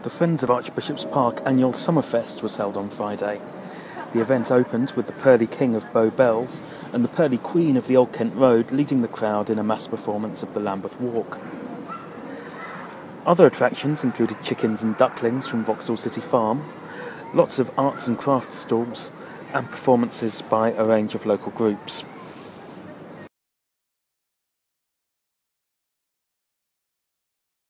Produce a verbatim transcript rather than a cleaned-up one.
The Friends of Archbishop's Park annual SummerFest was held on Friday. The event opened with the Pearly King of Bow Bells and the Pearly Queen of the Old Kent Road leading the crowd in a mass performance of the Lambeth Walk. Other attractions included chickens and ducklings from Vauxhall City Farm, lots of arts and crafts stalls, and performances by a range of local groups.